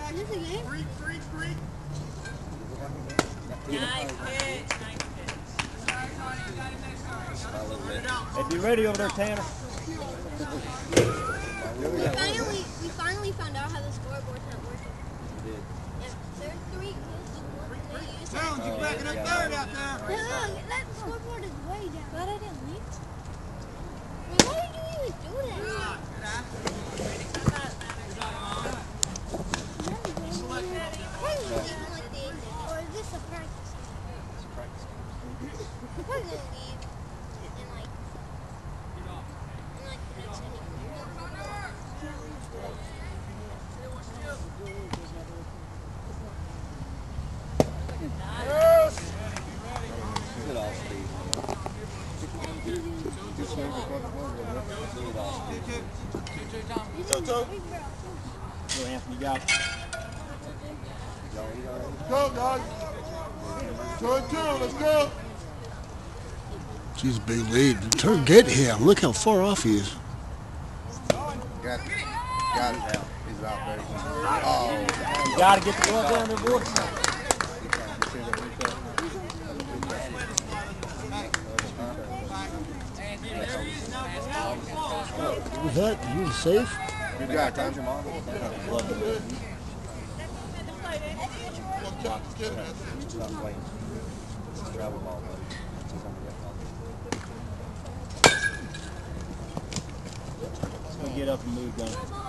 Nice pitch. Hey, be ready over there, Tanner. We finally found out how the scoreboard's not working. We did. Yeah, there's 3 kids. Sounds you back in a third out there. Look, that scoreboard is way down. But I didn't need to. Why did you even do that? Or is this a practice? It's a practice. We're going to leave in like the next inning. Good off speed. Good off speed. Toe. Go, Anthony, you got it. Go, guys. 2-2, let's go. She's a big lead. Get him. Look how far off he is. Got it. He's out there. Oh. You got to get the ball down there, boy. What was that? You was safe? You got time. Travel ball. Let's go get up and move, Gunnar.